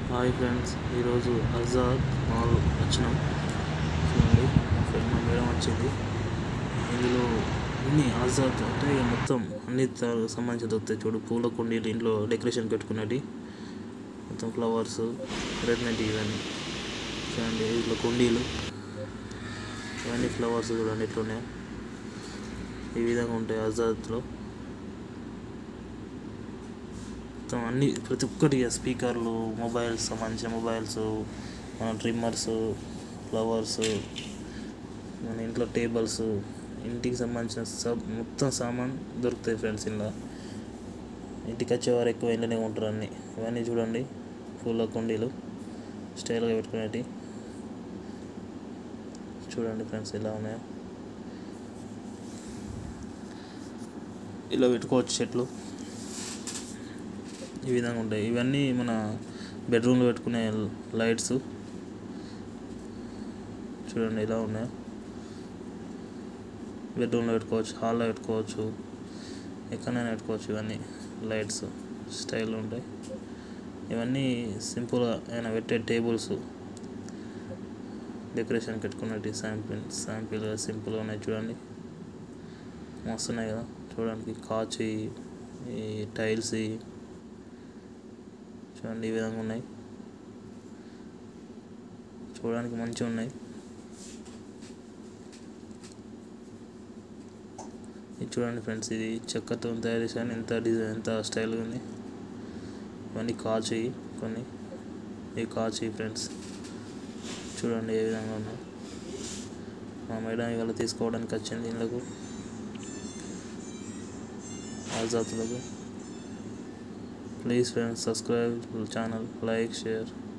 Hi friends, ఈరోజు Azad mall వచ్చినాం. చూడండి, మా మేడం వచ్చింది. ఇందులో అన్ని ఆజాద్ అంటే మొత్తం అన్ని సంబంధించి దొరుకుతాయి. చూడు, పూల కుండీలు, ఇంట్లో డెకరేషన్ పెట్టుకునేవి, మొత్తం ఫ్లవర్స్, రెడ్ నెట్, ఇవన్నీ చూడండి. ఇట్లా కుండీలు, ఇవన్నీ ఫ్లవర్స్ చూడండి ఎట్లున్నాయో. ఈ విధంగా ఉంటాయి ఆజాద్లో. మొత్తం అన్ని ప్రతి ఒక్కటి, స్పీకర్లు, మొబైల్స్, సంబంధించిన మొబైల్స్, మన ట్రిమ్మర్స్, ఫ్లవర్స్, మన ఇంట్లో టేబుల్స్, ఇంటికి సంబంధించిన మొత్తం సామాన్ దొరుకుతాయి ఫ్రెండ్స్. ఇలా ఇంటికి వచ్చేవారు ఎక్కువ ఇంట్లోనే ఉంటారు అన్నీ. ఇవన్నీ చూడండి, పూల కుండీలు స్టైల్గా పెట్టుకునేవి చూడండి ఫ్రెండ్స్, ఇలా ఉన్నాయో. ఇలా పెట్టుకోవచ్చు చెట్లు, ఈ విధంగా ఉంటాయి. ఇవన్నీ మన బెడ్రూమ్లో పెట్టుకునే లైట్స్ చూడండి ఎలా ఉన్నాయో. బెడ్రూమ్లో పెట్టుకోవచ్చు, హాల్లో పెట్టుకోవచ్చు, ఎక్కడైనా పెట్టుకోవచ్చు. ఇవన్నీ లైట్స్ స్టైల్ ఉంటాయి. ఇవన్నీ సింపుల్గా అయినా పెట్టే టేబుల్స్, డెకరేషన్ పెట్టుకున్నట్టు శాంపిల్గా సింపుల్గా ఉన్నాయి చూడండి. మస్తున్నాయి కదా చూడడానికి. కాచి, ఈ టైల్స్ చూడండి ఈ విధంగా ఉన్నాయి. చూడడానికి మంచిగా ఉన్నాయి. ఇది చూడండి ఫ్రెండ్స్, ఇది చెక్కతో తయారు చేశాను. ఎంత డిజైన్, ఎంత స్టైల్గా ఉంది. ఇవన్నీ కాచి, కొన్ని ఇవి కాచి ఫ్రెండ్స్. చూడండి ఏ విధంగా ఉన్నాయి. మా మేడం ఇవాళ తీసుకోవడానికి వచ్చింది ఇళ్ళకు, ఆజాద్లకు. Please friends, subscribe to the channel, like, share.